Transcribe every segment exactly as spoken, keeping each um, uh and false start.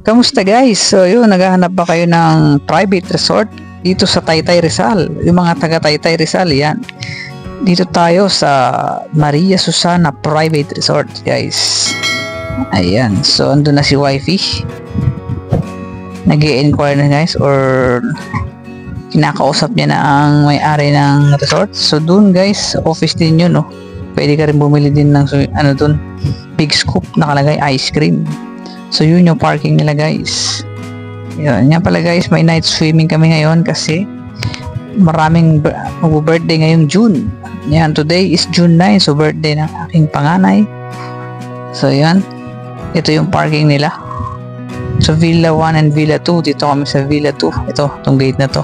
Kamusta guys? So yun, naghahanap ba kayo ng private resort dito sa Taytay Rizal? Yung mga taga Taytay Rizal, yan. Dito tayo sa Maria Susana Private Resort guys. Ayan, so andun na si wifey. Nag-i-inquire na guys, or kinakausap niya na ang may-ari ng resort. So dun guys, office din yun, no? Pwede ka rin bumili din ng ano dun, big scoop, nakalagay ice cream. So yun yung parking nila guys. Yun nga pala guys, may night swimming kami ngayon kasi maraming mag-birthday ngayong June. Yan, today is June nine, so birthday ng aking panganay. So yan, ito yung parking nila. So Villa one and Villa two, dito kami sa Villa two. Ito, itong gate na to.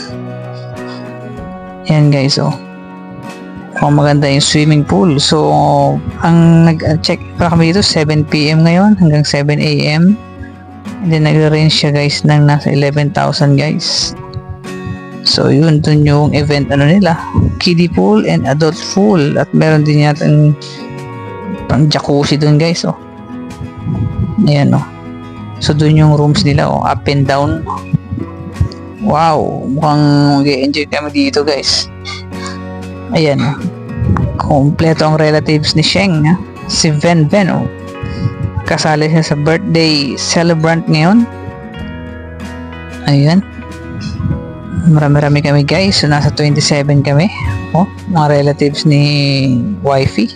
Yan guys, oh. Oh, maganda yung swimming pool. So, ang nag-check pa kami dito seven p m ngayon hanggang seven a m And then nag-range siya guys ng nasa eleven thousand guys. So, yun dun yung event ano nila. Kiddie pool and adult pool. At meron din yata ang pang jacuzzi dun guys, oh. Ayan, oh. So, dun yung rooms nila, oh. Up and down. Wow, mukhang mag-enjoy kami dito guys. Ayan, kompleto ang relatives ni Sheng, ha? Si Ven Ven, oh. Kasali siya sa birthday celebrant ngayon. Ayan, marami-rami kami guys. So nasa twenty-seven kami, oh, mga relatives ni wifey.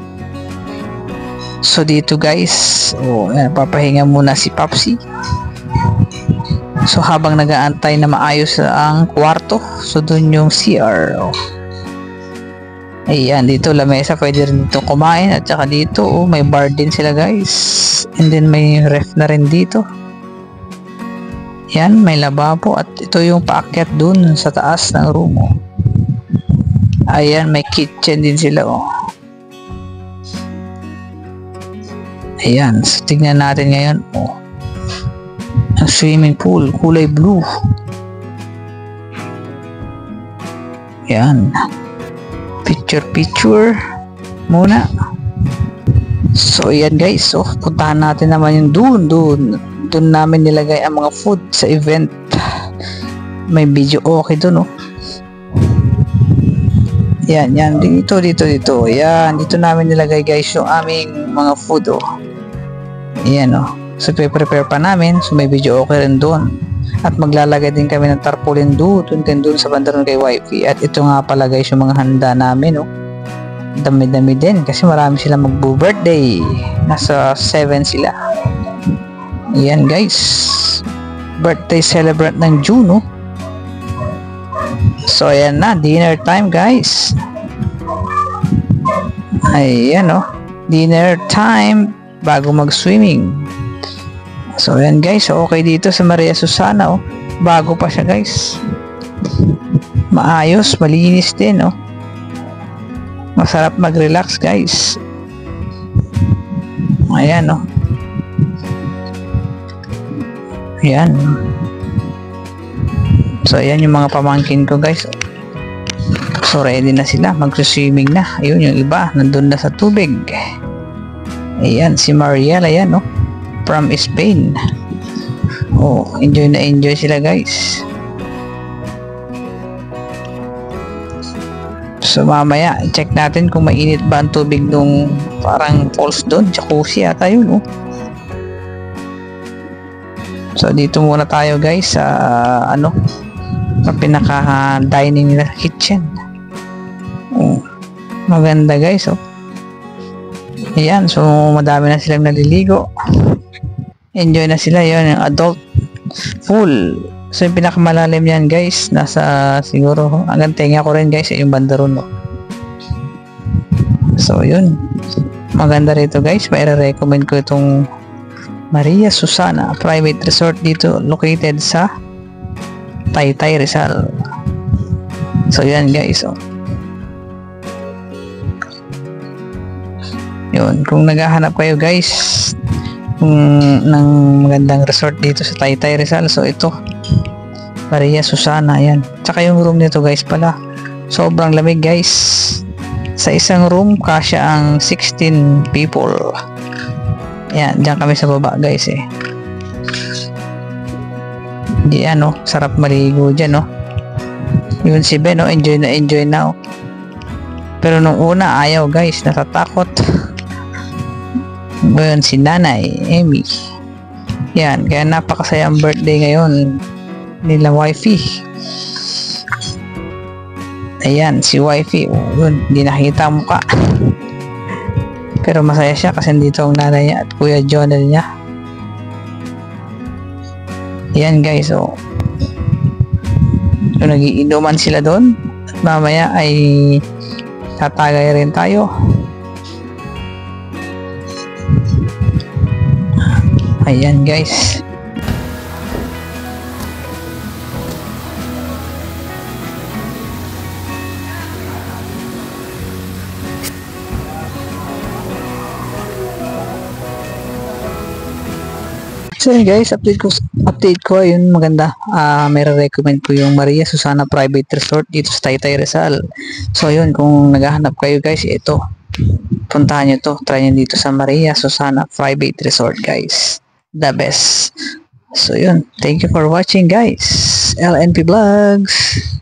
So dito guys, oh, ayan, papahinga muna si Popsi. So habang nag-aantay na maayos ang kwarto, so dun yung C R, oh. Ayan, dito lamesa, pwede rin dito kumain. At saka dito, oh, may bar din sila guys. And then may ref na rin dito. Yan, may lababo. At ito yung paakyat dun sa taas ng room, oh. Ayan, may kitchen din sila, oh. Ayan, so tignan natin ngayon, oh. Ang swimming pool, kulay blue. Yan, picture picture muna. So ayan guys, so puntahan natin naman yung dun dun dun namin nilagay ang mga food sa event. May video okay dun, oh. Yan, yan, dito dito dito yan, dito namin nilagay guys yung aming mga food, oh. Ayan, oh. So pre-prepare pa namin, so may video okay rin dun. At maglalagay din kami ng tarpaulin doon, din doon sa bandaron kay wifey. At ito nga pala guys yung mga handa namin, oh. Dami-dami din kasi marami sila magbo-birthday. Nasa seven sila. Ayan guys, birthday celebrant ng June, oh. So ayan na, dinner time guys. Ayan, oh, dinner time bago mag-swimming. So ayan guys, so okay dito sa Maria Susana, oh. Bago pa siya guys. Maayos, malinis din, oh. Masarap mag-relax guys. Ayan, oh. Ayan. So ayan yung mga pamangkin ko guys. So ready na sila, mag-swimming na. Ayun yung iba, nandun na sa tubig. Ayan, si Mariel, ayan, oh, from Spain. Oh, enjoy na enjoy sila guys. So mamaya check natin kung mainit ba ang tubig nung parang falls doon, jacuzzi ata yun, oh. So dito muna tayo guys sa uh, ano, sa pinaka dining nila, kitchen. Oh, maganda guys, oh. Ayan, so madami na silang naliligo. Enjoy na sila, yun yung adult pool. So yung pinakamalalim yan guys, nasa siguro hanggang tenga ko rin guys, yung bandaron, no? So yun, maganda rito guys. May recommend ko itong Maria Susana Private Resort dito, located sa Taytay Rizal. So yan guys, oh. Yun, kung naghahanap kayo guys kung ng magandang resort dito sa Taytay Rizal, so ito Maria Susana, yan. Tsaka yung room nito guys pala, sobrang lamig guys. Sa isang room kasya ang sixteen people. Yan, diyan kami sa baba guys, eh. Di ano, sarap maligo dyan, no? Yun si Ben, no? Enjoy na enjoy na, oh. Pero nung una, ayaw guys, natatakot. Yun si Nanay, Emmy. Yan, kaya napakasayang birthday ngayon nila wifey. Ayan, si wifey, oh, yun, hindi nakita ang mukha. Pero masaya siya kasi dito ang nanay niya at Kuya Jonel niya. Ayan guys, so, so nagiinuman sila doon at mamaya ay tatagay rin tayo. Ayan guys. So yun guys, update ko update ko ayun, maganda. Ah, uh, may recommend ko yung Maria Susana Private Resort dito sa Taytay Rizal. So yun, kung naghahanap kayo guys, ito. Puntahan niyo to, try niyo dito sa Maria Susana Private Resort guys. The best. So yun, thank you for watching guys. L N P Vlogs.